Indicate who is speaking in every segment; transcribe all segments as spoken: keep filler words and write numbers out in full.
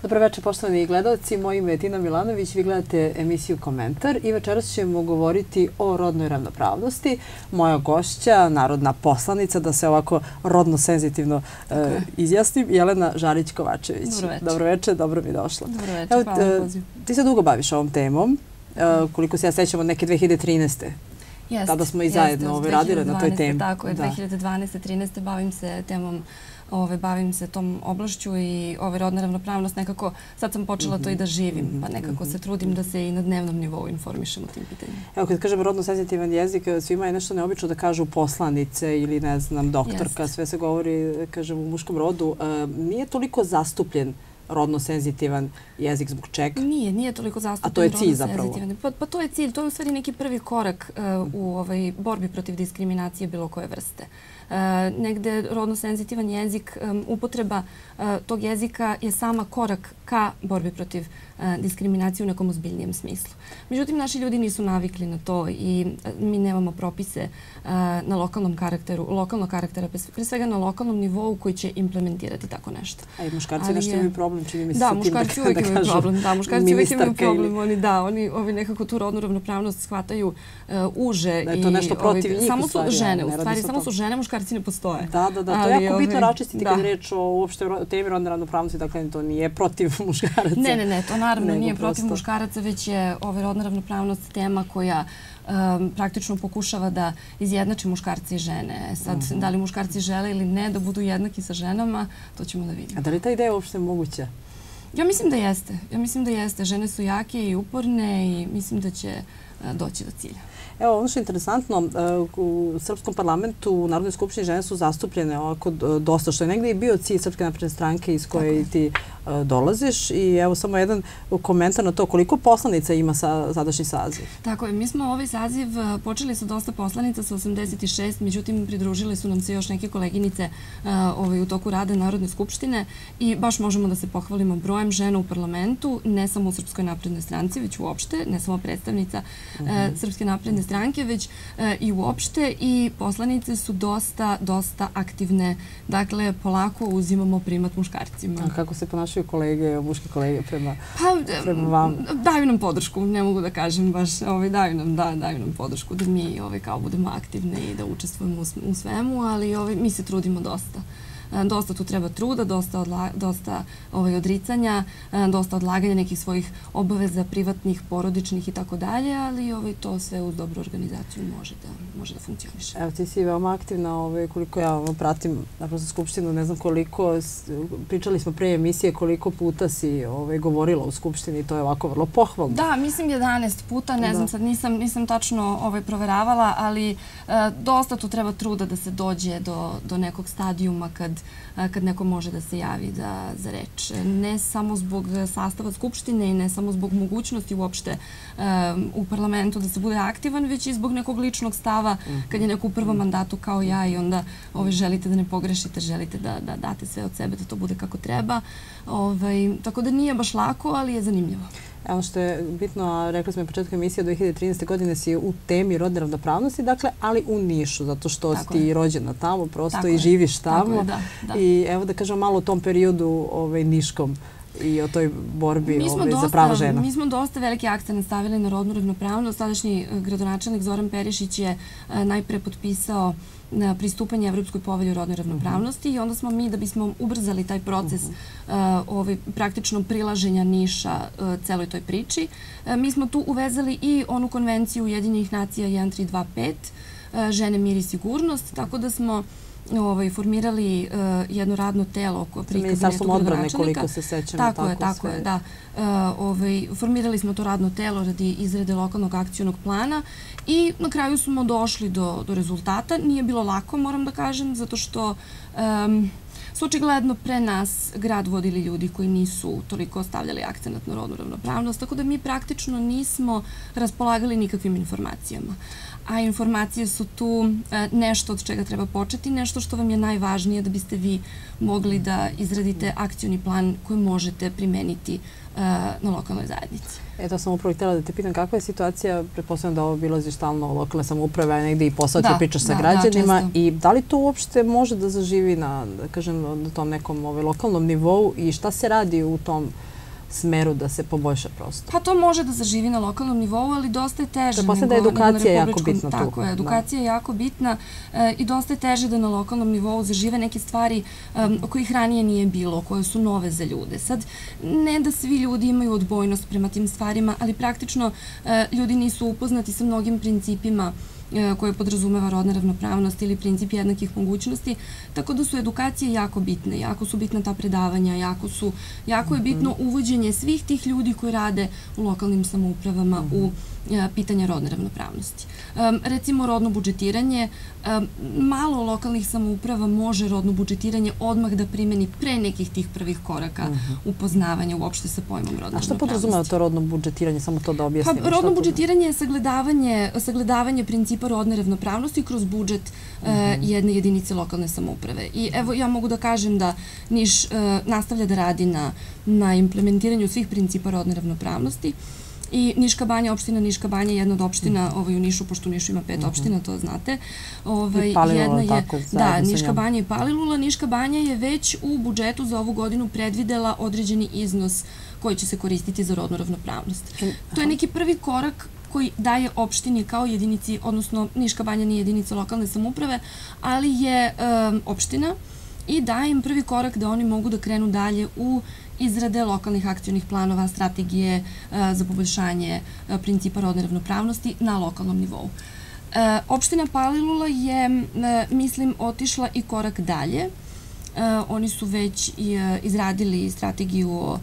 Speaker 1: Dobro večer, poštovani gledalci. Moje ime je Tina Milanović. Vi gledate emisiju Komentar i večeras ćemo govoriti o rodnoj ravnopravnosti. Moja gošća, narodna poslanica, da se ovako rodno senzitivno e, izjasnim, Jelena Žarić-Kovačević.
Speaker 2: Dobro večer.
Speaker 1: Dobro večer, dobro mi došla.
Speaker 2: Dobro večer, hvala na pozivu.
Speaker 1: Ti se dugo baviš ovom temom, e, koliko se ja sećam od neke dve hiljade trinaeste.
Speaker 2: Jeste,
Speaker 1: Tada smo i zajedno ove, radile na toj temi.
Speaker 2: Tako je, dve hiljade dvanaeste trinaeste bavim se temom, ove, bavim se tom oblašću i ove, rodna ravnopravnost nekako, sad sam počela to i da živim, pa nekako se trudim da se i na dnevnom nivou informišem o tim pitanjima.
Speaker 1: Evo, kad kažem rodno senzitivan jezik, svima je nešto neobično da kažu poslanice ili, ne znam, doktorka, sve se govori, kažem, u muškom rodu. Nije toliko zastupljen rodno senzitivan jezik, zbog čega?
Speaker 2: Nije, nije toliko zastupljen.
Speaker 1: A to je cilj zapravo?
Speaker 2: Pa, pa to je cilj, to je u stvari neki prvi korak uh, u ovaj, borbi protiv diskriminacije bilo koje vrste. Uh, negde rodno senzitivan jezik, um, upotreba uh, tog jezika je sama korak ka borbi protiv uh, diskriminacije u nekom ozbiljnijem smislu. Međutim, naši ljudi nisu navikli na to i uh, mi nemamo propise uh, na lokalnom karakteru, lokalnog karaktera, pre svega na lokalnom nivou koji će implementirati tako nešto.
Speaker 1: A i muškarci nešto imaju problem, čini mi se
Speaker 2: da,
Speaker 1: sa tim
Speaker 2: muškarci uvijek imaju problem. Da, muškarci uvijek imaju problem. Oni, da, oni, oni nekako tu rodnu ravnopravnost shvataju uh, uže.
Speaker 1: Da je to nešto protiv njih,
Speaker 2: samo
Speaker 1: u stvari.
Speaker 2: Samo su žene, u stvari, samo su žene, muškarci ne postoje.
Speaker 1: Da, da, da. To je jako bitno raščistiti kad je reč o uopšte temi rodne ravnopravnosti, dakle to nije protiv muškaraca.
Speaker 2: Ne, ne, ne, to naravno nije protiv muškaraca, već je rodna ravnopravnost tema koja praktično pokušava da izjednači muškarci i žene. Sad, da li muškarci žele ili ne da budu jednaki sa ženama, to ćemo da vidimo.
Speaker 1: A da li ta ideja uopšte moguća?
Speaker 2: Ja mislim da jeste. Ja mislim da jeste. Žene su jake i uporne i mislim da će doći do cilja.
Speaker 1: Evo, ono što je interesantno, u Srpskom parlamentu, u Narodnoj skupštini žene su zastupljene ovako dosta, što je negdje i bio cilj Srpske napredne stranke iz koje ti dolaziš. I evo samo jedan komentar na to koliko poslanica ima sadašnji saziv.
Speaker 2: Tako je, mi smo ovaj saziv počeli sa dosta poslanica, sa osamdeset šest, međutim pridružile su nam se još neke koleginice u toku rada Narodne skupštine i baš možemo da se pohvalimo brojem žena u parlamentu, ne samo u Srpskoj naprednoj stranci, već uopšte, ne samo predstavnica Srpske napredne stranke, već i uopšte i poslanice su dosta, dosta aktivne. Dakle, polako uzimamo primat muškarcima.
Speaker 1: A kako se ponašaju kolege, muški kolege prema, prema vama?
Speaker 2: Daju nam podršku, ne mogu da kažem baš, ovaj, daju, nam, da, daju nam podršku da mi ovaj, kao budemo aktivne i da učestvujemo u, u svemu, ali ovaj, mi se trudimo dosta. Dosta tu treba truda, dosta, odla, dosta ovaj, odricanja, dosta odlaganja nekih svojih obaveza privatnih, porodičnih i tako dalje, ali ovaj, to sve uz dobru organizaciju može da, može da funkcioniše.
Speaker 1: Evo, ti si veoma aktivna, ovaj, koliko ja ono, pratim naprosto Skupštinu, ne znam koliko, pričali smo pre emisije koliko puta si ovaj, govorila u Skupštini i to je ovako vrlo pohvalno.
Speaker 2: Da, mislim jedanaest puta, ne da. znam sad, nisam, nisam tačno ovaj, proveravala, ali e, dosta tu treba truda da se dođe do, do nekog stadijuma kad kad neko može da se javi za, za reč. Ne samo zbog sastava Skupštine i ne samo zbog mogućnosti uopšte um, u parlamentu da se bude aktivan, već i zbog nekog ličnog stava mm-hmm. kad je neko u prvom mandatu kao ja i onda ovaj, želite da ne pogrešite, želite da, da date sve od sebe, da to bude kako treba. Ovaj, tako da nije baš lako, ali je zanimljivo.
Speaker 1: Ono što je bitno, rekli smo u početku emisije, od dve hiljade trinaeste. godine si u temi rodne ravnopravnosti, dakle, ali u Nišu, zato što si ti rođena tamo, prosto i živiš tamo. I evo da kažemo malo o tom periodu ovaj, niškom i o toj borbi ovaj, za prava žena.
Speaker 2: Mi smo dosta veliki akcent stavili na rodnu ravnopravnost. Sadašnji gradonačelnik Zoran Perišić je najpre potpisao na pristupanje Evropskoj povelji o rodnoj ravnopravnosti i onda smo mi, da bismo ubrzali taj proces ovaj, praktično prilaženja Niša celoj toj priči, mi smo tu uvezali i onu konvenciju Ujedinjenih nacija jedan tri dva pet, žene, mir i sigurnost, tako da smo ovaj, formirali uh, jedno radno telo pri kabinetu gradonačelnika.
Speaker 1: Koliko se sećamo.
Speaker 2: Tako, tako je, tako sve. je, da. Uh, ovaj, formirali smo to radno telo radi izrade lokalnog akcionog plana i na kraju smo došli do, do rezultata. Nije bilo lako, moram da kažem, zato što um, su očigledno pre nas grad vodili ljudi koji nisu toliko stavljali akcenat na rodnu ravnopravnost, tako da mi praktično nismo raspolagali nikakvim informacijama. A informacije su tu nešto od čega treba početi, nešto što vam je najvažnije da biste vi mogli da izradite akcioni plan koji možete primeniti na lokalnoj zajednici.
Speaker 1: Eto, sam upravo htjela da te pitam kakva je situacija, pretpostavljam da obilaziš stalno lokalne samouprave, a negdje i posao ti pričaš sa građanima i da li to uopšte može da zaživi na, da kažem, na tom nekom lokalnom nivou i šta se radi u tom smeru da se poboljša prosto?
Speaker 2: Pa to može da zaživi na lokalnom nivou, ali dosta je teže.
Speaker 1: Pretpostavljam da je edukacija jako bitna tu.
Speaker 2: Tako je, edukacija je jako bitna i dosta je teže da na lokalnom nivou zažive neke stvari o kojih ranije nije bilo, koje su nove za ljude. Sad, ne da svi ljudi imaju odbojnost prema tim stvarima, ali praktično ljudi nisu upoznati sa mnogim principima koje podrazumeva rodna ravnopravnost ili princip jednakih mogućnosti, tako da su edukacije jako bitne, jako su bitna ta predavanja, jako su, jako je bitno uvođenje svih tih ljudi koji rade u lokalnim samoupravama u pitanja rodne ravnopravnosti. Recimo, rodno budžetiranje, malo lokalnih samouprava može rodno budžetiranje odmah da primeni pre nekih tih prvih koraka upoznavanja uopšte sa pojmom rodne ravnopravnosti.
Speaker 1: A što podrazumeva to rodno budžetiranje? Samo to da objasnimo.
Speaker 2: Pa, rodno budžetiranje je sagledavanje principa rodne ravnopravnosti kroz budžet jedne jedinice lokalne samouprave. I evo, ja mogu da kažem da Niš nastavlja da radi na implementiranju svih principa rodne ravnopravnosti. I Niška banja, opština Niška banja je jedna od opština u Nišu, pošto u Nišu ima pet opština, to znate.
Speaker 1: I Palilula, tako, zajedno sa njom.
Speaker 2: Da, Niška banja i Palilula. Niška banja je već u budžetu za ovu godinu predvidela određeni iznos koji će se koristiti za rodnu ravnopravnost. To je neki prvi korak koji daje opštini kao jedinici, odnosno Niška banja nije jedinica lokalne samouprave, ali je opština i daje im prvi korak da oni mogu da krenu dalje u izrade lokalnih akcionih planova, strategije za poboljšanje principa rodne ravnopravnosti na lokalnom nivou. Opština Palilula je, mislim, otišla i korak dalje. Oni su već izradili strategiju o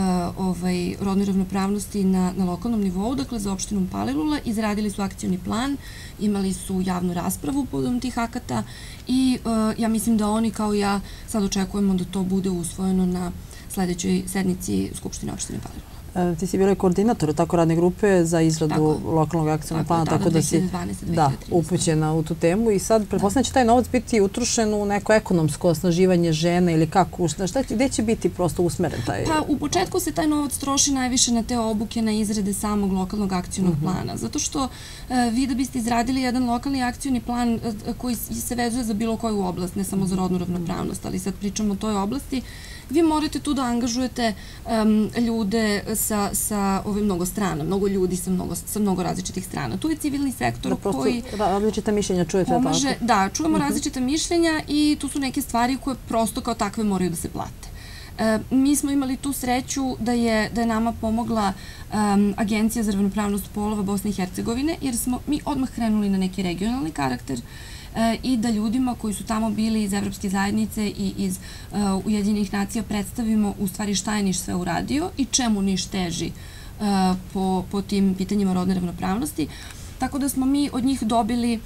Speaker 2: rodnoj ravnopravnosti na lokalnom nivou, dakle za opštinu Palilula, izradili su akcioni plan, imali su javnu raspravu povodom tih akata i ja mislim da oni kao ja sad očekujemo da to bude usvojeno na sledećoj sednici Skupštine opštine Palilula.
Speaker 1: Ti si bila i koordinator tako radne grupe za izradu lokalnog akcionog plana, tako da si upućena u tu temu i sad pretpostavljam će taj novac biti utrošen u neko ekonomsko osnaživanje žena ili kako, gde će biti prosto usmeren taj?
Speaker 2: Pa u početku se taj novac troši najviše na te obuke, na izrade samog lokalnog akcionog plana, zato što vi da biste izradili jedan lokalni akcioni plan koji se vezuje za bilo koju oblast, ne samo za rodnu ravnopravnost, ali sad pričamo o toj oblasti, vi morate tu da angažujete ljude sa mnogo strana, mnogo ljudi sa mnogo različitih strana. Tu je civilni sektor koji
Speaker 1: različita mišljenja čujete
Speaker 2: pomaže. Da, čujemo različita mišljenja i tu su neke stvari koje prosto kao takve moraju da se plate. Mi smo imali tu sreću da je nama pomogla Agencija za ravnopravnost polova Bosne i Hercegovine, jer smo mi odmah krenuli na neki regionalni karakter i da ljudima koji su tamo bili iz Evropske zajednice i iz Ujedinjenih nacija predstavimo u stvari šta je Niš sve uradio i čemu Niš teži po tim pitanjima rodne ravnopravnosti. Tako da smo mi od njih dobili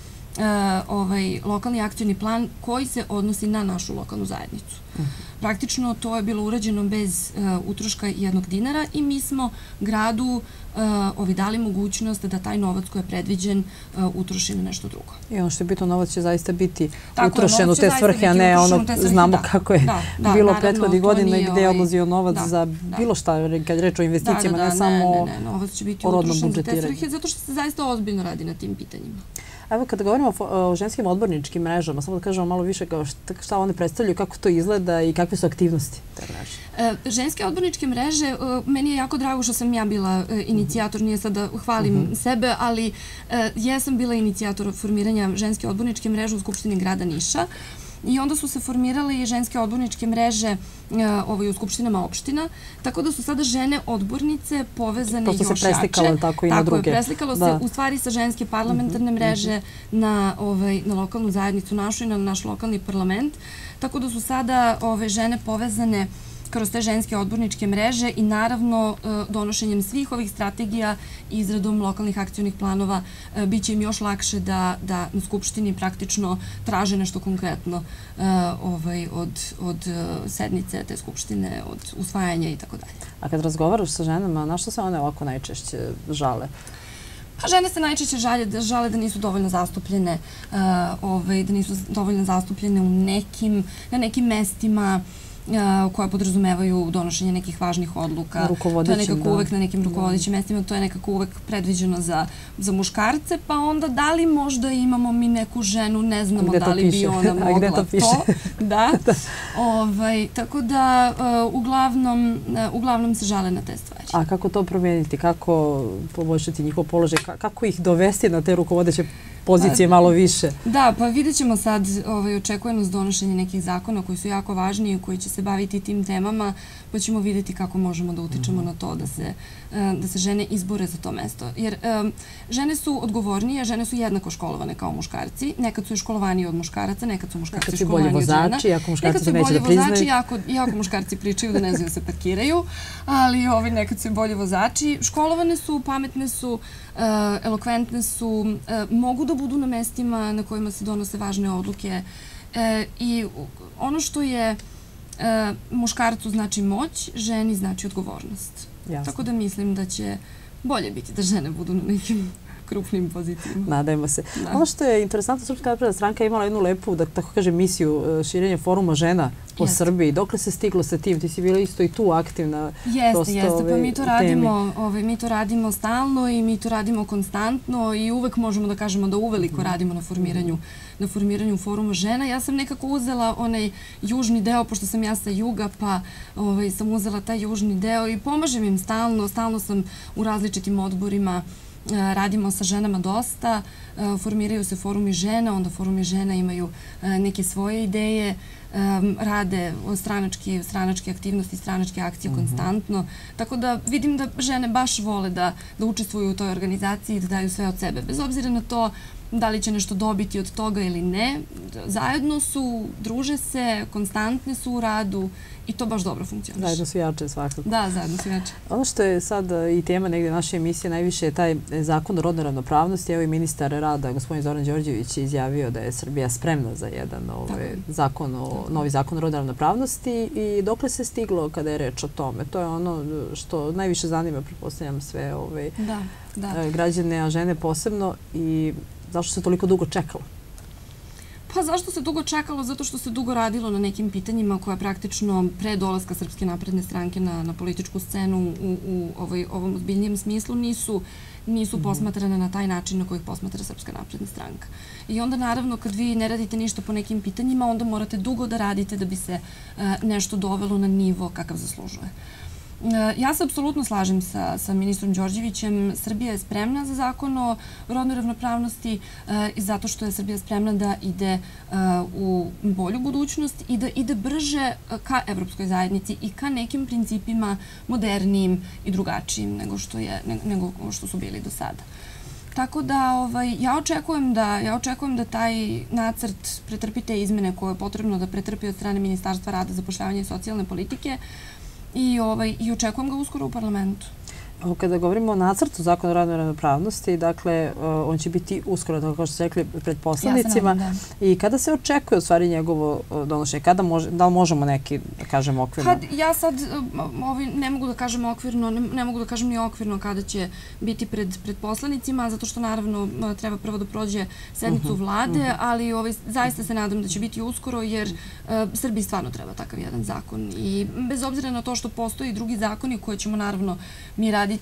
Speaker 2: lokalni akcioni plan koji se odnosi na našu lokalnu zajednicu. Praktično to je bilo urađeno bez utroška jednog dinara i mi smo gradu dali mogućnost da taj novac koji je predviđen utroši na nešto drugo.
Speaker 1: I ono što je bitno, novac će zaista biti utrošen u te svrhe, a ne ono znamo kako je bilo prethodnih godina i gde je odlazio novac za bilo šta, kad je reč o investicijama, ne samo o rodnom budžetiranju.
Speaker 2: Novac će biti utrošen za te svrhe zato što se zaista ozbiljno radi na tim pitanjima.
Speaker 1: Evo, kada govorimo o ženskim odborničkim mrežama, samo da kažemo malo više šta one predstavljaju, kako to izgleda i kakve su aktivnosti te mreže.
Speaker 2: Ženske odborničke mreže, meni je jako drago što sam ja bila inicijator, nije sad da hvalim sebe, ali jesam bila inicijator formiranja ženske odborničke mreže u Skupštini grada Niša. I onda su se formirale i ženske odborničke mreže u skupštinama opština, tako da su sada žene odbornice povezane još jače.
Speaker 1: Prosto se preslikalo tako i na druge.
Speaker 2: Tako je, preslikalo se u stvari sa ženske parlamentarne mreže na lokalnu zajednicu našu i na naš lokalni parlament, tako da su sada žene povezane kroz te ženske odborničke mreže i naravno donošenjem svih ovih strategija i izradom lokalnih akcionih planova bit će im još lakše da na Skupštini praktično traže nešto konkretno od sednice te Skupštine, od usvajanja i tako dalje.
Speaker 1: A kad razgovaraš sa ženama, na što se one ovako najčešće žale?
Speaker 2: Žene se najčešće žale da nisu dovoljno zastupljene, da nisu dovoljno zastupljene na nekim mestima, koja podrazumevaju donošenje nekih važnih odluka. To je nekako uvek na nekim rukovodećim mestima, to je nekako uvek predviđeno za muškarce, pa onda da li možda imamo mi neku ženu, ne znamo da li bi ona mogla to. Da. Tako da uglavnom se žale na te stvari.
Speaker 1: A kako to promeniti? Kako poboljšati njihov položaj? Kako ih dovesti na te rukovodeće pozicije malo više?
Speaker 2: Da, pa vidjet ćemo sad, očekuje nas donošenje nekih zakona koji su jako važni i koji će se baviti tim temama, pa ćemo vidjeti kako možemo da utičemo na to da se žene izbore za to mesto. Jer žene su odgovornije, žene su jednako školovane kao muškarci. Nekad su školovaniji od muškaraca, nekad su muškarci školovaniji od žena.
Speaker 1: Nekad su bolji vozači,
Speaker 2: iako muškarci pričaju da ne znaju se parkiraju, ali nekad su bolji vozači. Školovane su, pametne su, elokventne su, mogu da budu na mestima na kojima se donose važne odluke i ono što je muškarcu znači moć, ženi znači odgovornost. Tako da mislim da će bolje biti da žene budu na nekim krupnim pozicijama.
Speaker 1: Nadajmo se. Ono što je interesantno, Srpska napredna stranka je imala jednu lepu, da tako kažem, misiju širenja foruma žena po Srbiji. Dokle se stiglo sa tim? Ti si bila isto i tu aktivna.
Speaker 2: Jeste, jeste. Pa mi to radimo stalno i mi to radimo konstantno i uvek možemo da kažemo da uveliko radimo na formiranju na formiranju foruma žena. Ja sam nekako uzela onaj južni deo, pošto sam ja sa juga, pa sam uzela taj južni deo i pomažem im stalno. Stalno sam u različitim odborima, radimo sa ženama dosta, formiraju se forumi žena, onda forumi žena imaju neke svoje ideje, rade stranačke aktivnosti, stranačke akcije konstantno. Tako da vidim da žene baš vole da učestvuju u toj organizaciji i da daju sve od sebe. Bez obzira na to da li će nešto dobiti od toga ili ne, zajedno su, druže se, konstantne su u radu i to baš dobro funkcioniše.
Speaker 1: Zajedno su jače svakako.
Speaker 2: Da, zajedno su jače.
Speaker 1: Ono što je sad i tema negdje naše emisije najviše je taj zakon o rodnoj ravnopravnosti. Evo i ministar rada, gospodin Zoran Đorđević, je izjavio da je Srbija spremna za jedan novi zakon o rodnoj ravnopravnosti i dokle se stiglo kada je reč o tome. To je ono što najviše zanima, pretpostavljam, sve građane, a žene posebno. I zašto se toliko dugo čekalo?
Speaker 2: Pa zašto se dugo čekalo? Zato što se dugo radilo na nekim pitanjima koja praktično pre dolaska Srpske napredne stranke na političku scenu u ovom ozbiljnijem smislu nisu posmatrane na taj način na koji ih posmatra Srpska napredna stranka. I onda naravno kad vi ne radite ništa po nekim pitanjima, onda morate dugo da radite da bi se nešto dovelo na nivo kakav zaslužuje. Ja se apsolutno slažem sa ministrom Đorđevićem. Srbija je spremna za zakon o rodnoj ravnopravnosti zato što je Srbija spremna da ide u bolju budućnost i da ide brže ka evropskoj zajednici i ka nekim principima modernijim i drugačijim nego što su bili do sada. Tako da ja očekujem da taj nacrt pretrpi te izmene koje je potrebno da pretrpi od strane Ministarstva rada, zapošljavanja i socijalne politike i očekujem ga uskoro u parlamentu.
Speaker 1: Kada govorimo o nacrtu zakona o rodnoj ravnopravnosti, dakle, on će biti uskoro, tako kao što ste rekli, pred poslanicima. I kada se očekuje u stvari njegovo donošenje? Da li možemo neki, da kažemo, okvirno?
Speaker 2: Ja sad ne mogu da kažem okvirno, ne mogu da kažem ni okvirno kada će biti pred poslanicima, zato što naravno treba prvo da prođe sednicu vlade, ali zaista se nadam da će biti uskoro, jer Srbiji stvarno treba takav jedan zakon. I bez obzira na to što postoji drugi zakoni koje ćemo naravno mi raditi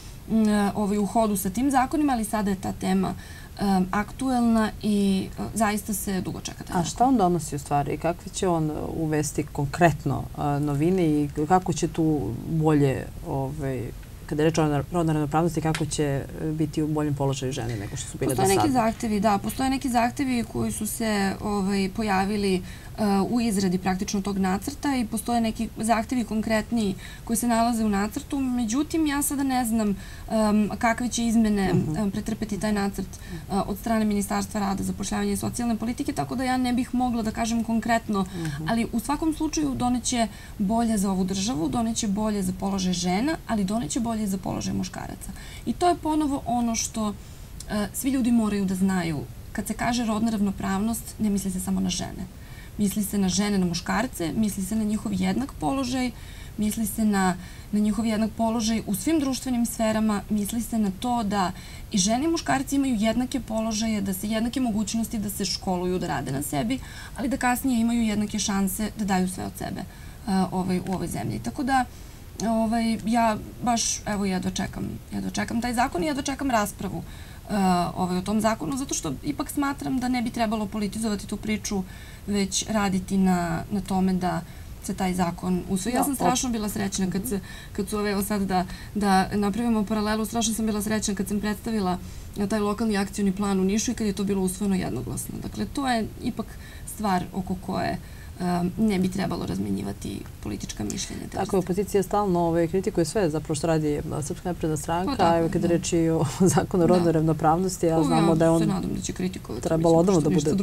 Speaker 2: u hodu sa tim zakonima, ali sada je ta tema aktuelna i zaista se dugo čeka.
Speaker 1: A šta on donosi u stvari? Kakve će on uvesti konkretno novine i kako će tu bolje, kada je reč o rodnoj ravnopravnosti, kako će biti u boljem položaju žene nego što su bile do sada?
Speaker 2: Postoje neki zahtevi, da. Postoje neki zahtevi koji su se pojavili u izradi praktično tog nacrta i postoje neki zahtevi konkretniji koji se nalaze u nacrtu. Međutim, ja sada ne znam kakve će izmene pretrpeti taj nacrt od strane Ministarstva rada, zapošljavanja i socijalne politike, tako da ja ne bih mogla da kažem konkretno, ali u svakom slučaju doneće bolje za ovu državu, doneće bolje za položaj žena, ali doneće bolje za položaj muškaraca. I to je ponovo ono što svi ljudi moraju da znaju. Kad se kaže rodna ravnopravnost, ne misli se samo na žene. Misli se na žene, na muškarce, misli se na njihov jednak položaj, misli se na njihov jednak položaj u svim društvenim sferama, misli se na to da i žene i muškarci imaju jednake položaje, da se jednake mogućnosti da se školuju, da rade na sebi, ali da kasnije imaju jednake šanse da daju sve od sebe u ovoj zemlji. Tako da ja baš, evo, jedva čekam, jedva čekam taj zakon i jedva čekam raspravu o tom zakonu, zato što ipak smatram da ne bi trebalo politizovati tu priču, već raditi na tome da se taj zakon usvoji. Ja sam strašno bila srećna kad su, evo sad da napravimo paralelu, strašno sam bila srećna kad sam predstavila taj lokalni akcioni plan u Nišu i kad je to bilo usvojeno jednoglasno. Dakle, to je ipak stvar oko koje ne bi trebalo razmenjivati politička mišljenja.
Speaker 1: Tako je, opozicija stalno kritikuje sve zapravo što radi Srpska napredna stranka. Evo kada reči o zakonu o rodnoj ravnopravnosti, ja znamo da je on trebalo odavno da bude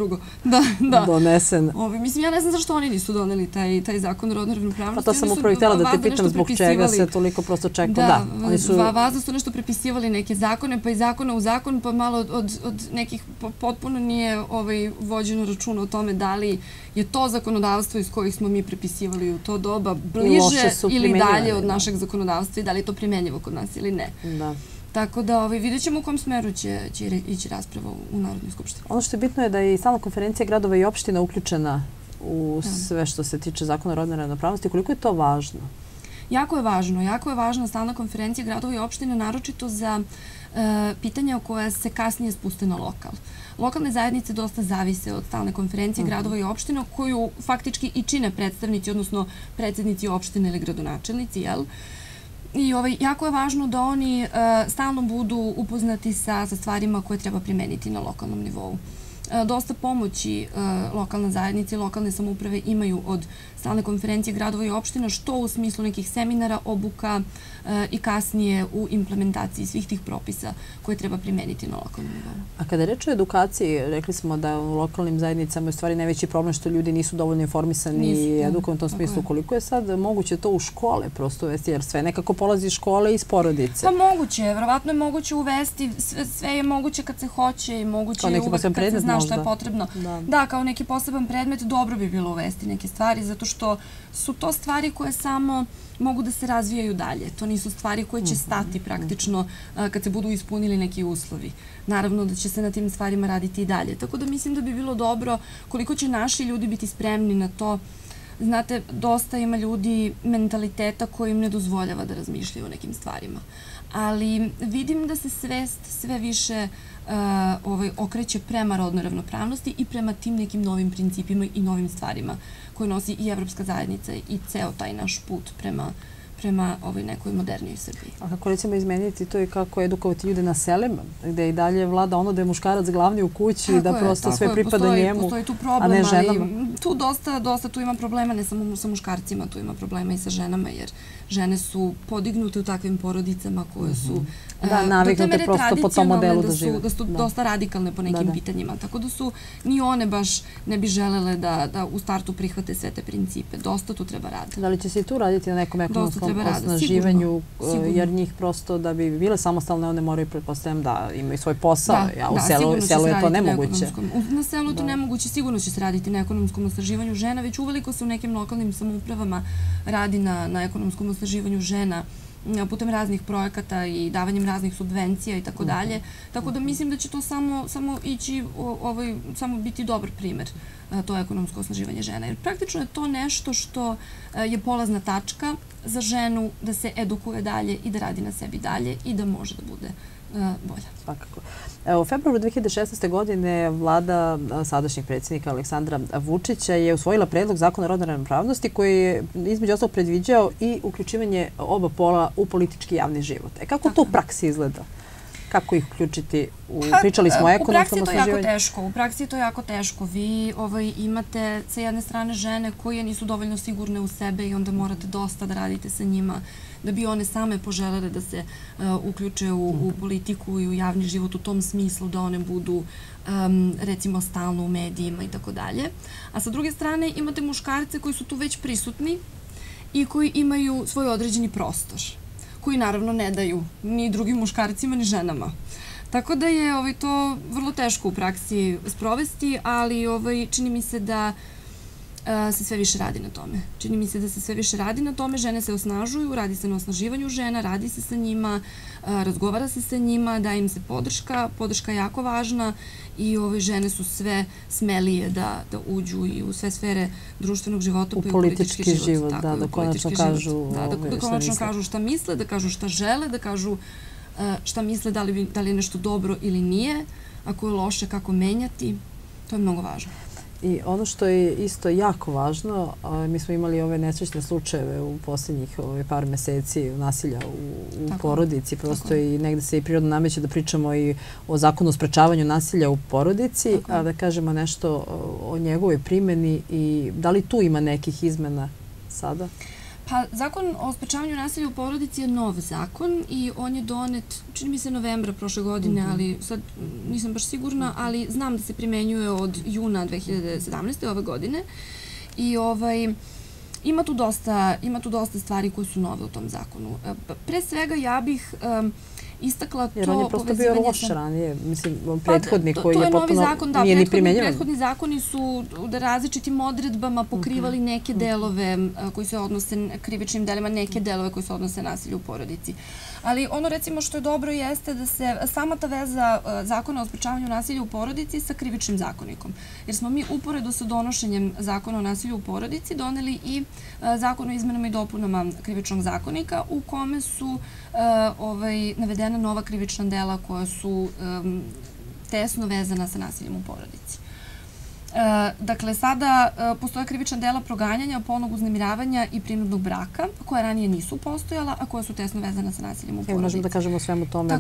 Speaker 1: donesen.
Speaker 2: Mislim, ja ne znam zašto oni nisu doneli taj zakon o rodnoj ravnopravnosti.
Speaker 1: Pa to sam upravo htjela da te pitam zbog čega se toliko prosto čeka.
Speaker 2: Da, važno su nešto prepisivali neke zakone, pa i zakona u zakon, pa malo od nekih potpuno nije vođeno računa o tome da li je to zakonodavstvo iz kojih smo mi prepisivali u to doba bliže ili dalje od našeg zakonodavstva i da li je to primjenjivo kod nas ili ne. Tako da vidjet ćemo u kom smeru će ići rasprava u Narodnoj skupštini.
Speaker 1: Ono što je bitno je da je i stalna konferencija gradova i opština uključena u sve što se tiče zakona o rodnoj ravnopravnosti. Koliko je to važno?
Speaker 2: Jako je važno. Jako je važna stalna konferencija gradova i opština, naročito za pitanja koja se kasnije spuste na lokal. Lokalne zajednice dosta zavise od stalne konferencije gradova i opština, koju faktički i čine predstavnici, odnosno predsjednici opštine ili gradonačelnici, jel? I jako je važno da oni stalno budu upoznati sa stvarima koje treba primeniti na lokalnom nivou. Dosta pomoći lokalna zajednica i lokalne samouprave imaju od stalne konferencije gradova i opština, što u smislu nekih seminara, obuka i kasnije u implementaciji svih tih propisa koje treba primeniti na lokalnom nivou.
Speaker 1: A kada je reč o edukaciji, rekli smo da u lokalnim zajednicama je stvari najveći problem što ljudi nisu dovoljno informisani i edukovani u tom smislu. Koliko je sad moguće to u škole prosto uvesti, jer sve nekako polazi iz škole i iz porodice?
Speaker 2: Pa moguće, verovatno je moguće uvesti, sve je moguće kad se hoće i moguće je uvek kad se zna što je potrebno. Da, kao neki poseban predmet dobro bi bilo uvesti neke stvari, zato što su to stvari koje samo mogu da se razvijaju dalje. To nisu stvari koje će stati praktično kad se budu ispunili neki uslovi. Naravno da će se na tim stvarima raditi i dalje. Tako da mislim da bi bilo dobro koliko će naši ljudi biti spremni na to. Znate, dosta ima ljudi mentaliteta koji im ne dozvoljava da razmišljaju o nekim stvarima. Ali vidim da se svest sve više okreće prema rodnoj ravnopravnosti i prema tim nekim novim principima i novim stvarima koje nosi i Evropska zajednica i ceo taj naš put prema prema ovoj nekoj modernijoj Srbiji.
Speaker 1: A kako recimo izmeniti to i kako edukovati ljude na selima, gde i dalje vlada ono da je muškarac glavni u kući i da prosto sve pripada njemu, a ne ženama?
Speaker 2: Tu dosta, dosta tu ima problema, ne samo sa muškarcima, tu ima problema i sa ženama, jer žene su podignute u takvim porodicama koje su
Speaker 1: da, naviknute prosto po tom modelu da žive.
Speaker 2: Da su dosta radikalne po nekim pitanjima, tako da su ni one baš ne bi želele da u startu prihvate sve te principe. Dosta tu treba raditi.
Speaker 1: Da li će se i tu raditi na nekom ekonomskom osnaživanju, jer njih prosto da bi bile samostalne, one moraju, pretpostavljam, da imaju svoj posao, a u selu je to nemoguće.
Speaker 2: Na selu je to nemoguće, sigurno će se raditi na ekonomskom osnaživanju žena, već uveliko se u nekim lokalnim samoupravama radi na ekonomskom osnaživanju žena putem raznih projekata i davanjem raznih subvencija i tako dalje. Tako da mislim da će to samo ići, samo biti dobar primer, to ekonomsko osnaživanje žena. Jer praktično je to nešto što je polazna tačka za ženu da se edukuje dalje i da radi na sebi dalje i da može da bude bolja.
Speaker 1: Svakako. U februaru dve hiljade šesnaeste. godine vlada sadašnjeg predsjednika Aleksandra Vučića je usvojila predlog zakona o rodnoj ravnopravnosti koji je između ostalog predviđao i uključivanje oba pola u politički javni život. E kako to u praksi izgleda? Kako ih uključiti? Pričali smo o ekonomskom osnaživanju.
Speaker 2: U praksi je to jako teško. U praksi je to jako teško. Vi imate sa jedne strane žene koje nisu dovoljno sigurne u sebe i onda morate dosta da radite sa njima da bi one same poželele da se uključe u politiku i u javni život u tom smislu da one budu recimo stalno u medijima i tako dalje. A sa druge strane imate muškarce koji su tu već prisutni i koji imaju svoj određeni prostor, koji naravno ne daju ni drugim muškarcima ni ženama. Tako da je to vrlo teško u praksi sprovesti, ali čini mi se da se sve više radi na tome. Čini mi se da se sve više radi na tome, žene se osnažuju, radi se na osnaživanju žena, radi se sa njima, razgovara se sa njima, daje im se podrška, podrška je jako važna i ove žene su sve smelije da uđu i u sve sfere društvenog života,
Speaker 1: u politički život, da, da konačno kažu
Speaker 2: da konačno kažu šta misle, da kažu šta žele, da kažu šta misle, da li je nešto dobro ili nije, ako je loše, kako menjati, to je mnogo važno.
Speaker 1: I ono što je isto jako važno, mi smo imali ove nesrećne slučajeve u posljednjih par meseci nasilja u porodici, prosto i negde se i prirodno nameće da pričamo i o zakonu o sprečavanju nasilja u porodici, a da kažemo nešto o njegovoj primjeni i da li tu ima nekih izmena sada?
Speaker 2: Pa, zakon o sprečavanju nasilja u porodici je nov zakon i on je donet, čini mi se, novembra prošle godine, ali sad nisam baš sigurna, ali znam da se primenjuje od juna dve hiljade sedamnaeste. ove godine i ima tu dosta stvari koje su nove u tom zakonu. Pre svega ja bih istakla to...
Speaker 1: Jer on je prosto bio loš ranije, mislim, prethodni koji je potpuno
Speaker 2: nije ni primenjivan. Prethodni zakoni su različitim odredbama pokrivali neke delove koji se odnose krivičnim delima, neke delove koji se odnose nasilju u porodici. Ali ono recimo što je dobro jeste da se sama ta veza zakona o sprečavanju nasilja u porodici sa krivičnim zakonikom. Jer smo mi uporedo sa donošenjem zakona o nasilju u porodici doneli i zakon o izmenama i dopunama krivičnog zakonika u kome su navedena nova krivična dela koja su tesno vezana sa nasiljem u porodici. Dakle, sada postoje krivična dela proganjanja, polnog uznemiravanja i prinudnog braka, koja ranije nisu postojala, a koja su tesno vezana sa nasiljem u porodici.
Speaker 1: Evo, možemo da kažemo o svemu tome.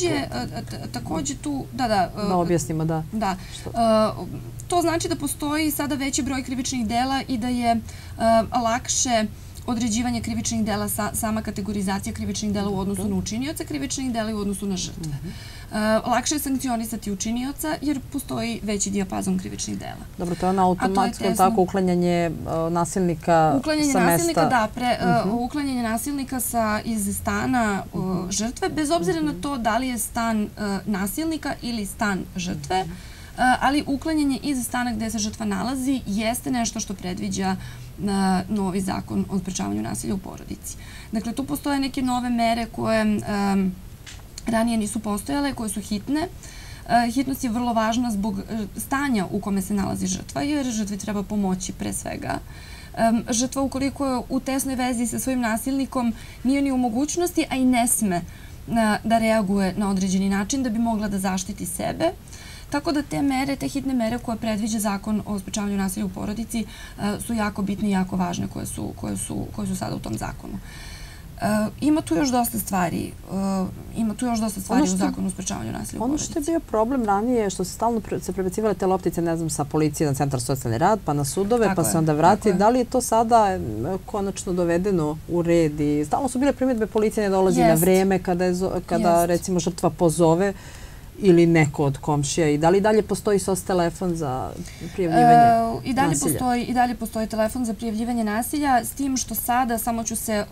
Speaker 2: Takođe tu, da, da.
Speaker 1: Da objasnimo, da.
Speaker 2: Da. To znači da postoji sada veći broj krivičnih dela i da je lakše određivanje krivičnih dela, sama kategorizacija krivičnih dela u odnosu na učinioca krivičnih dela i u odnosu na žrtve. Lakše je sankcionisati učinioca jer postoji veći dijapazon krivičnih dela.
Speaker 1: Dobro, to je ono automatsko tako uklanjanje nasilnika sa mesta.
Speaker 2: Da, uklanjanje nasilnika iz stana žrtve, bez obzira na to da li je stan nasilnika ili stan žrtve, ali uklanjanje iz stana gde se žrtva nalazi jeste nešto što predviđa novi zakon o sprečavanju nasilja u porodici. Dakle, tu postoje neke nove mere koje ranije nisu postojale, koje su hitne. Hitnost je vrlo važna zbog stanja u kome se nalazi žrtva, jer žrtvi treba pomoći pre svega. Žrtva, ukoliko je u tesnoj vezi sa svojim nasilnikom, nije ni u mogućnosti, a i ne sme da reaguje na određeni način da bi mogla da zaštiti sebe. Tako da te mere, te hitne mere koje predviđa zakon o sprečavanju nasilja u porodici su jako bitne i jako važne koje su sada u tom zakonu. Ima tu još dosta stvari, ima tu još dosta stvari u zakonu o sprečavanju nasilja u porodici.
Speaker 1: Ono što je bio problem ranije, što se stalno se prebacivale te loptice, ne znam, sa policije na centar socijalni rad, pa na sudove, pa se onda vrati. Da li je to sada konačno dovedeno u red i stalno su bile primjedbe policije ne dolazi na vreme kada, recimo, žrtva pozove ili neko od komšija i da li dalje postoji S O S telefon za prijavljivanje nasilja?
Speaker 2: I dalje postoji telefon za prijavljivanje nasilja, s tim što sada, samo ću se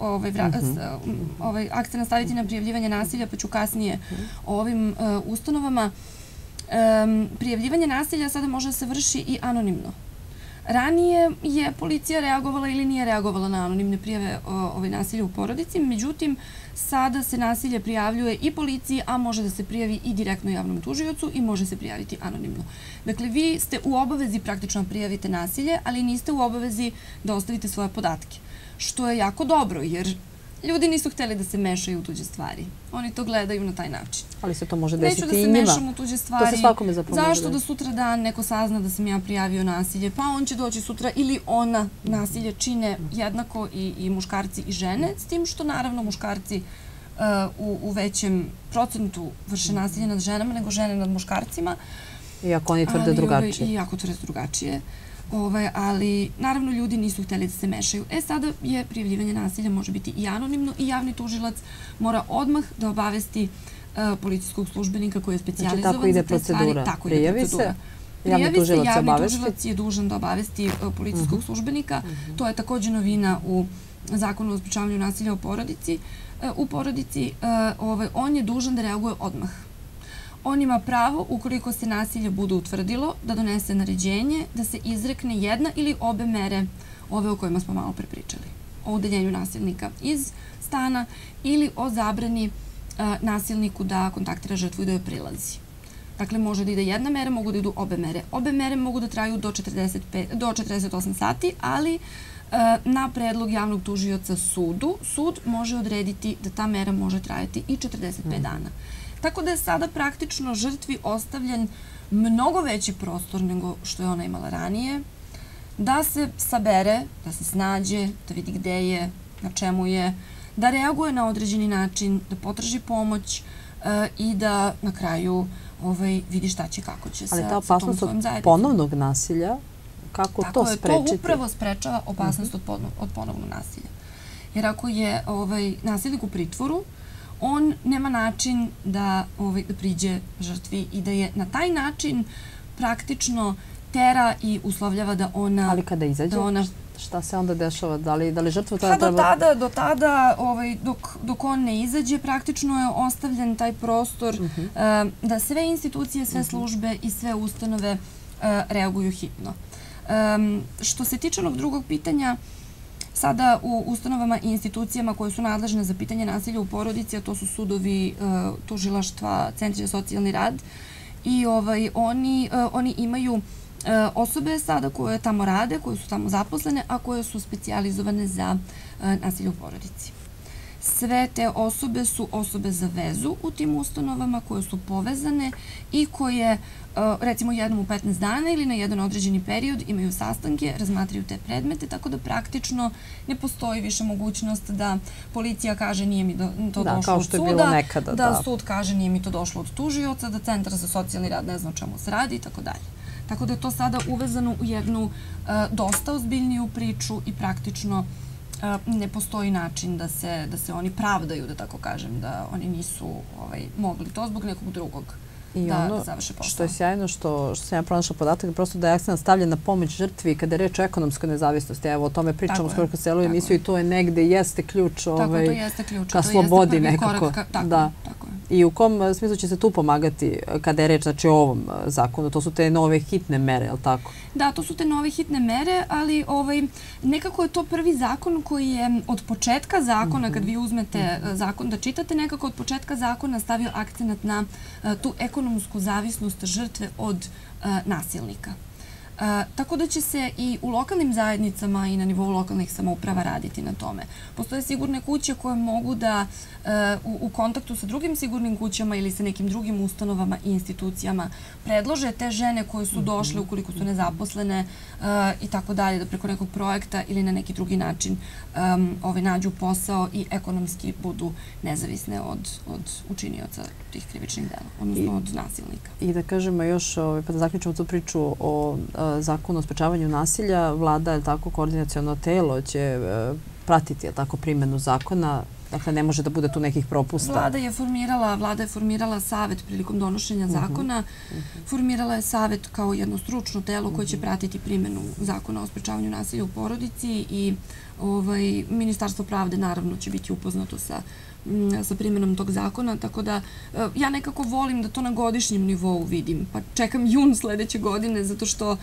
Speaker 2: akcent staviti na prijavljivanje nasilja, pa ću kasnije o ovim ustanovama. Prijavljivanje nasilja sada može da se vrši i anonimno. Ranije je policija reagovala ili nije reagovala na anonimne prijave nasilja u porodici, međutim, sada se nasilje prijavljuje i policiji, a može da se prijavi i direktno javnom tužiocu i može se prijaviti anonimno. Dakle, vi ste u obavezi praktično prijavite nasilje, ali niste u obavezi da ostavite svoje podatke, što je jako dobro, jer ljudi nisu hteli da se mešaju u tuđe stvari. Oni to gledaju na taj način.
Speaker 1: Ali se to može desiti i njima.
Speaker 2: Neću da se mešam u tuđe stvari.
Speaker 1: To se svakome zapravo može
Speaker 2: desiti. Zašto da sutra dan neko sazna da sam ja prijavio nasilje? Pa on će doći sutra ili ona nasilje čine jednako i muškarci i žene, s tim što naravno muškarci u većem procentu vrše nasilje nad ženama nego žene nad muškarcima.
Speaker 1: Iako oni tvrde drugačije.
Speaker 2: Iako tvrde drugačije. Ali naravno ljudi nisu hteli da se mešaju. E sada je prijavljivanje nasilja može biti i anonimno i javni tužilac mora odmah da obavesti policijskog službenika koji je specijalizovan za te stvari.
Speaker 1: Tako ide procedura.
Speaker 2: Prijavi se, javni tužilac je dužan da obavesti policijskog službenika. To je također novina u zakonu o sprečavanju nasilja u porodici. U porodici on je dužan da reaguje odmah. on ima pravo, ukoliko se nasilje bude utvrdilo, da donese naređenje, da se izrekne jedna ili obe mere, ove o kojima smo malo prepričali, o udaljenju nasilnika iz stana ili o zabrani nasilniku da kontaktira žrtvu i da joj prilazi. Dakle, može da ide jedna mera, mogu da idu obe mere. Obe mere mogu da traju do četrdeset osam sati, ali na predlog javnog tužioca sudu, sud može odrediti da ta mera može trajati i četrdeset pet dana. Tako da je sada praktično žrtvi ostavljen mnogo veći prostor nego što je ona imala ranije, da se sabere, da se snađe, da vidi gde je, na čemu je, da reaguje na određeni način, da potraži pomoć i da na kraju vidi šta će, kako će sa tom svojom zajednicom.
Speaker 1: Ali ta opasnost od ponovnog nasilja, kako to sprečiti?
Speaker 2: Tako je, to upravo sprečava opasnost od ponovnog nasilja. Jer ako je nasilnik u pritvoru, on nema način da priđe žrtvi i da je na taj način praktično tera i uslovljava da ona...
Speaker 1: Ali kada izađe, šta se onda dešava? Da li žrtva
Speaker 2: tada treba... Do tada, dok on ne izađe, praktično je ostavljen taj prostor da sve institucije, sve službe i sve ustanove reaguju hitno. Što se tiče onog drugog pitanja, sada u ustanovama i institucijama koje su nadležne za pitanje nasilja u porodici, a to su sudovi, tužilaštva, centri za socijalni rad, i oni imaju osobe sada koje tamo rade, koje su tamo zaposlene, a koje su specijalizovane za nasilje u porodici. Sve te osobe su osobe za vezu u tim ustanovama, koje su povezane i koje, recimo, jednom u petnaest dana ili na jedan određeni period imaju sastanke, razmatraju te predmete, tako da praktično ne postoji više mogućnost da policija kaže nije mi to došlo od suda, da sud kaže nije mi to došlo od tužioca, da centar za socijalni rad ne zna o čemu se radi i tako dalje. Tako da je to sada uvezano u jednu dosta ozbiljniju priču i praktično ne postoji način da se oni pravdaju, da tako kažem, da oni nisu mogli to zbog nekog drugog da završe posao.
Speaker 1: Što je sjajno, što sam ja pronašla podatak, prosto da je akcent stavljen na pomoć žrtvi kada je reč o ekonomskoj nezavisnosti. Evo, o tome pričamo skoro kroz celu emisiju i to je negde jeste ključ ka slobodi nekako.
Speaker 2: Tako je.
Speaker 1: I u kom smislu će se tu pomagati kada je reč o ovom zakonu? To su te nove hitne mere, je li tako?
Speaker 2: Da, to su te nove hitne mere, ali nekako je to prvi zakon koji je od početka zakona, kad vi uzmete zakon da čitate, nekako od početka zakona stavio akcenat na tu ekonomsku zavisnost žrtve od nasilnika. Tako da će se i u lokalnim zajednicama i na nivou lokalnih samouprava raditi na tome. Postoje sigurne kuće koje mogu da u kontaktu sa drugim sigurnim kućama ili sa nekim drugim ustanovama i institucijama predlože te žene koje su došle ukoliko su nezaposlene i tako dalje, da preko nekog projekta ili na neki drugi način nađu posao i ekonomski budu nezavisne od učinioca tih krivičnih dela, odnosno od nasilnika.
Speaker 1: I da kažemo još, pa da zaključimo tu priču o zakonu o sprečavanju nasilja, vlada, je tako, koordinaciono telo će pratiti, je tako, primjenu zakona. Dakle, ne može da bude tu nekih propusta.
Speaker 2: Vlada je formirala, vlada je formirala savet prilikom donošenja zakona. Formirala je savet kao jedno stručno telo koje će pratiti primjenu zakona o sprečavanju nasilja u porodici i Ministarstvo pravde naravno će biti upoznato sa sa primjenom tog zakona, tako da ja nekako volim da to na godišnjem nivou vidim, pa čekam jun sledeće godine zato što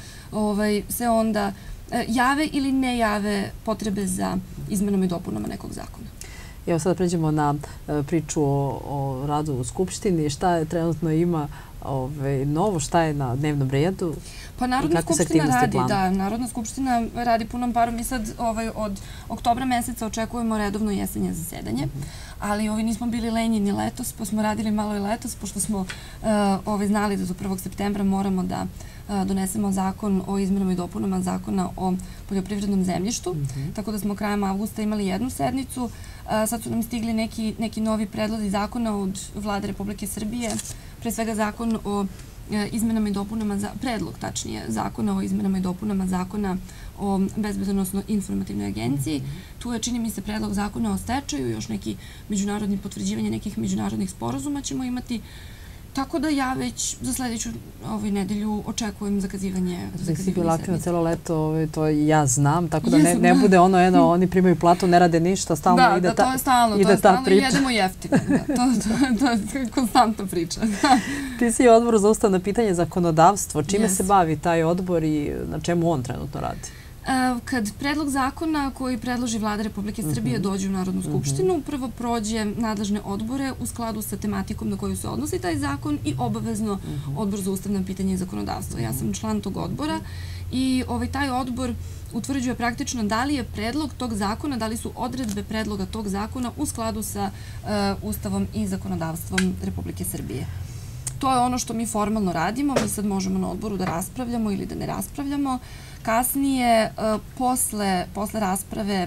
Speaker 2: se onda jave ili ne jave potrebe za izmenama i dopunama nekog zakona.
Speaker 1: Evo sada pređemo na priču o radu u Skupštini. Šta je trenutno ima novo, šta je na dnevnom redu?
Speaker 2: Pa Narodna skupština radi, da. Narodna skupština radi punom parom. Mi sad od oktobra meseca očekujemo redovno jesenje zasedanje, ali nismo bili lenji ni letos, pa smo radili malo i letos, pošto smo znali da do prvog septembra moramo da donesemo zakon o izmenama i dopunama zakona o poljoprivrednom zemljištu, tako da smo krajem avgusta imali jednu sednicu. Sad su nam stigli neki novi predlozi zakona od Vlade Republike Srbije, pre svega zakon o izmenama i dopunama, predlog tačnije, zakona o izmenama i dopunama zakona o bezbednosno-informativnoj agenciji. Tu je, čini mi se, predlog zakona o stečaju, još neki međunarodni potvrđivanje nekih međunarodnih sporazuma ćemo imati. Tako da ja već za sledeću nedelju očekujem zakazivanje sednice.
Speaker 1: Si bila aktivna celo leto, to ja znam, tako da ne bude ono, eno, oni primaju platu, ne rade ništa, stalno ide ta priča.
Speaker 2: Da, to je stalno, to je stalno i jedemo jeftino. To je konstantna priča.
Speaker 1: Ti si odbor za ustavna pitanja i zakonodavstvo. Čime se bavi taj odbor i na čemu on trenutno radi?
Speaker 2: Kad predlog zakona koji predloži Vlada Republike Srbije dođe u Narodnu skupštinu, prvo prođe nadležne odbore u skladu sa tematikom na koju se odnosi taj zakon i obavezno odbor za ustavna pitanja i zakonodavstvo. Ja sam član tog odbora i taj odbor utvrđuje praktično da li je predlog tog zakona, da li su odredbe predloga tog zakona u skladu sa Ustavom i zakonodavstvom Republike Srbije. To je ono što mi formalno radimo. Mi sad možemo na odboru da raspravljamo ili da ne raspravljamo. Kasnije, posle rasprave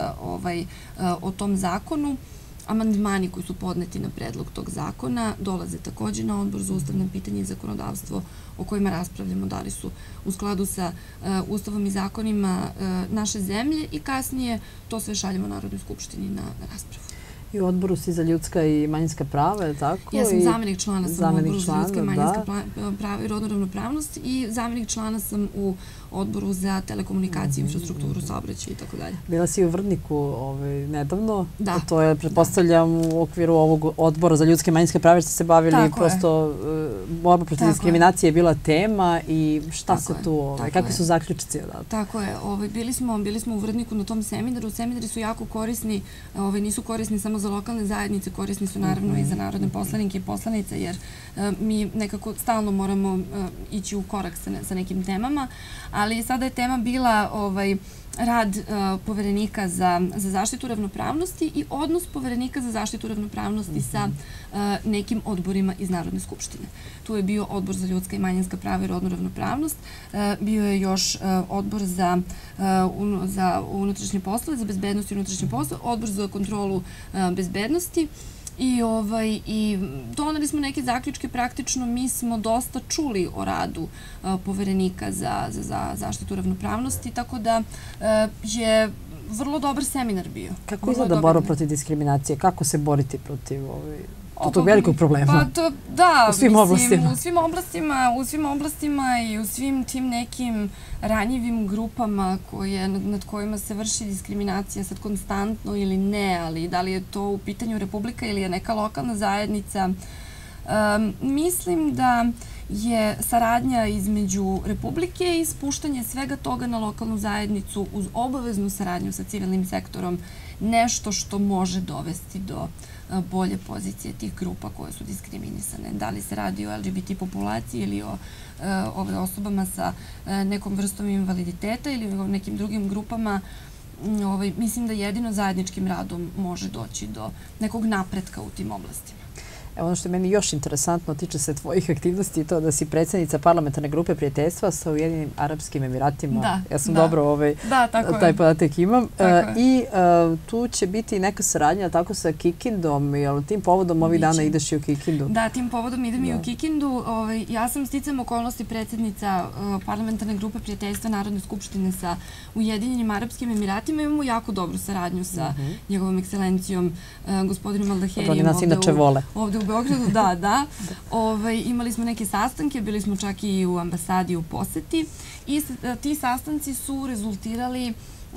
Speaker 2: o tom zakonu, amandmani koji su podneti na predlog tog zakona dolaze takođe na odbor za ustavna pitanja i zakonodavstvo o kojima raspravljamo da li su u skladu sa Ustavom i zakonima naše zemlje i kasnije to sve šaljemo Narodnoj skupštini na raspravu.
Speaker 1: I u odboru si za ljudska i manjinska prava, je li tako?
Speaker 2: Ja sam zamenik člana sam u odboru za ljudska i manjinska prava i rodnu ravnopravnost i zamenik člana sam u odboru za telekomunikaciju, infrastrukturu, saobraćaj i tako dalje.
Speaker 1: Bila si u Vrdniku nedavno. Da. To je, pretpostavljam, u okviru ovog odbora za ljudske i manjinske prava jer ste se bavili prosto borba protiv diskriminacije je bila tema i šta se tu, kakvi su zaključici?
Speaker 2: Tako je. Bili smo u Vrdniku na tom seminaru. Seminari su jako korisni, nisu korisni samo za lokalne zajednice, korisni su naravno i za narodne poslanike i poslanice, jer mi nekako stalno moramo ići u korak sa nekim temama, ali sada je tema bila rad Poverenika za zaštitu ravnopravnosti i odnos Poverenika za zaštitu ravnopravnosti sa nekim odborima iz Narodne skupštine. Tu je bio odbor za ljudska i manjinska prava i rodnu ravnopravnost, bio je još odbor za unutrašnje poslove, za bezbednost i unutrašnje poslove, odbor za kontrolu bezbednosti i doneli smo neke zaključke. Praktično mi smo dosta čuli o radu Poverenika za zaštitu ravnopravnosti, tako da je vrlo dobar seminar bio.
Speaker 1: Kako izgleda borba protiv diskriminacije? Kako se boriti protiv tog velikog problema?
Speaker 2: Da,
Speaker 1: u svim oblastima.
Speaker 2: U svim oblastima, u svim oblastima i u svim tim nekim ranjivim grupama nad kojima se vrši diskriminacija sad konstantno ili ne, ali da li je to u pitanju Republika ili je neka lokalna zajednica. Mislim da je saradnja između Republike i spuštanje svega toga na lokalnu zajednicu uz obaveznu saradnju sa civilnim sektorom nešto što može dovesti do bolje pozicije tih grupa koje su diskriminisane. Da li se radi o L G B T populaciji ili o osobama sa nekom vrstom invaliditeta ili o nekim drugim grupama, mislim da jedino zajedničkim radom može doći do nekog napretka u tim oblastima.
Speaker 1: Ono što je meni još interesantno tiče se tvojih aktivnosti i to da si predsjednica parlamentarne grupe prijateljstva sa Ujedinjenim Arapskim Emiratima. Ja sam dobro taj podatak imam. I tu će biti neka saradnja tako sa Kikindom, jer tim povodom ovih dana ideš i u Kikindu.
Speaker 2: Da, tim povodom idem i u Kikindu. Ja sam sticam okolnosti predsjednica parlamentarne grupe prijateljstva Narodne skupštine sa Ujedinjenim Arapskim Emiratima. Imamo jako dobru saradnju sa njegovom ekscelencijom gospodinom Aldaherijem.
Speaker 1: Oni nas inače vole.
Speaker 2: Ovde u Beogradu, da, da. Imali smo neke sastanke, bili smo čak i u ambasadi u poseti i ti sastanci su rezultirali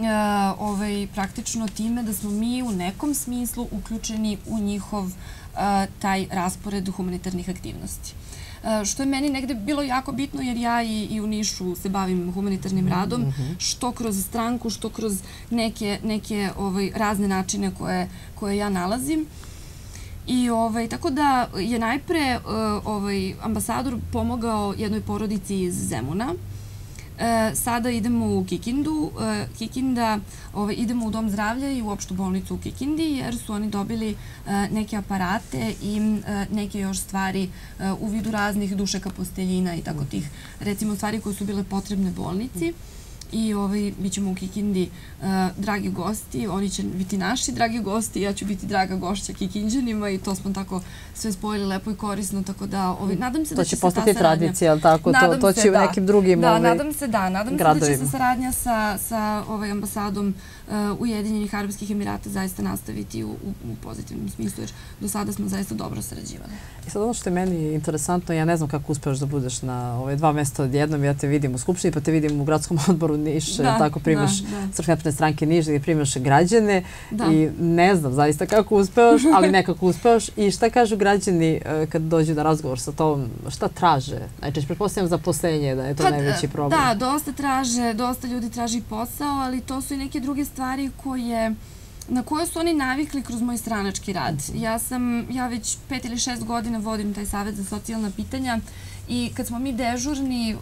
Speaker 2: praktično time da smo mi u nekom smislu uključeni u njihov taj raspored humanitarnih aktivnosti. Što je meni negde bilo jako bitno jer ja i u Nišu se bavim humanitarnim radom, što kroz stranku, što kroz neke razne načine koje ja nalazim. I tako da je najpre ambasador pomogao jednoj porodici iz Zemuna. Sada idemo u Kikindu. Kikinda, idemo u Dom zdravlja i u opštu bolnicu u Kikindi jer su oni dobili neke aparate i neke još stvari u vidu raznih dušeka, posteljina i tako tih, recimo, stvari koje su bile potrebne bolnici. i bit ćemo u Kikindi dragi gosti, oni će biti naši dragi gosti, ja ću biti draga gošća Kikinđanima i to smo tako sve spojili lepo i korisno, tako da nadam se da će se ta saradnja... To će postati tradicija, ali tako? To će u nekim drugim gradovima. Da, nadam se da. Nadam se da će se saradnja sa ambasadom Ujedinjenih Arapskih Emirata zaista nastaviti u pozitivnom smislu, jer do sada smo zaista dobro sarađivali.
Speaker 1: I sad ono što je meni interesantno, ja ne znam kako uspeš da budeš na ove dva mesta odjednom, ja te vidim u Skupštini, pa te vidim u gradskom odboru Niš, tako primaš Srpske napredne stranke Niš, gdje primaš građane i ne znam zaista kako uspeš, ali nekako uspeš. I šta kažu građani kad dođu na razgovor sa tobom, šta traže? Najčešće pretpostavljam zaposlenje, da je to najveći problem.
Speaker 2: Da, dosta traže, dosta ljudi traži posao, ali to su i neke druge stvari koje na koje su oni navikli kroz moj stranački rad. Ja sam, ja već pet ili šest godina vodim taj Savet za socijalna pitanja i kad smo mi dežurni,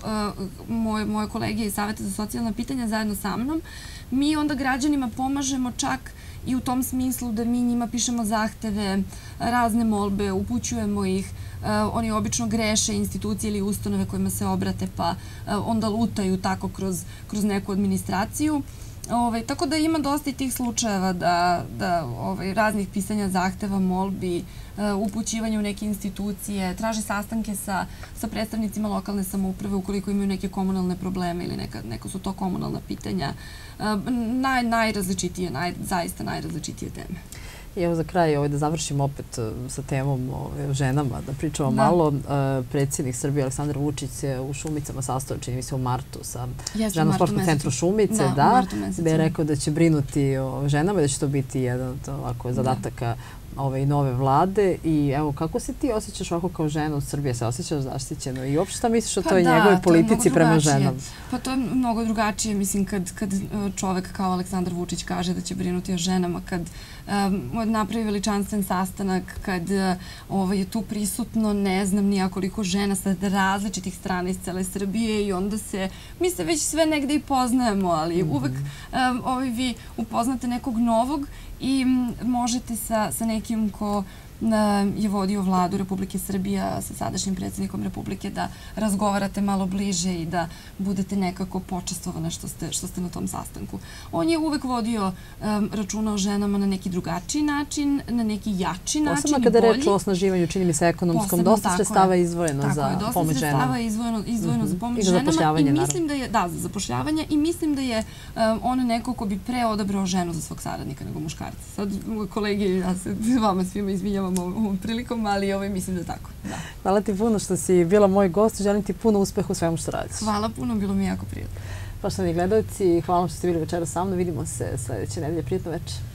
Speaker 2: moje kolege iz Saveta za socijalna pitanja zajedno sa mnom, mi onda građanima pomažemo čak i u tom smislu da mi njima pišemo zahteve, razne molbe, upućujemo ih. Oni obično greše institucije ili ustanove kojima se obrate, pa onda lutaju tako kroz neku administraciju. Tako da ima dosta i tih slučajeva da raznih pisanja zahteva, molbi, upućivanja u neke institucije, traži sastanke sa predstavnicima lokalne samouprave ukoliko imaju neke komunalne probleme ili neko su to komunalna pitanja. Najrazličitije, zaista najrazličitije teme.
Speaker 1: I evo za kraj da završimo opet sa temom o ženama, da pričamo malo. Predsjednik Srbije Aleksandar Vučić se u Šumicama sastao, čini mi se u martu, sa ženom sportskom centru Šumice, gde je rekao da će brinuti o ženama i da će to biti jedan od zadataka ove i nove vlade. I evo, kako se ti osjećaš ovako kao žena u Srbiji? Se osjećaš zaštićeno? I uopšte šta misliš o toj njegove politici prema ženama?
Speaker 2: Pa to je mnogo drugačije. Mislim, kad čovek kao Aleksandar Vučić kaže da će brinuti o ženama, kad napravi veličanstven sastanak, kad je tu prisutno ne znam nija koliko žena sa različitih strana iz cele Srbije i onda se, mi se već sve negde i poznajemo, ali uvek vi upoznate nekog novog i možete sa nekim ko je vodio vladu Republike Srbije sa sadašnjim predsjednikom Republike da razgovarate malo bliže i da budete nekako počastvovane što ste na tom sastanku. On je uvek vodio računa o ženama na neki drugačiji način, na neki jači način i bolji.
Speaker 1: Posebno kada je reč o osnaživanju, čini mi se ekonomskom, dosta sredstava je izdvojeno za pomoć ženama.
Speaker 2: Dosta sredstava je izdvojeno za pomoć ženama i mislim da je, da, za zapošljavanje i mislim da je on neko ko bi pre odabrao ženu za svog saradnika nego muškarca. Sad, kolege, ja se vama svima izvinjavam ovom prilikom, ali mislim da je tako.
Speaker 1: Hvala ti puno što si bila moj gost. Želim ti puno uspeha u svemu što radiš.
Speaker 2: Hvala puno, bilo mi jako prijatno.
Speaker 1: Poštovani gledalci, hvala što ste bili večera sa mnom. Vidimo se sljedeće nedelje. Prijatno večer.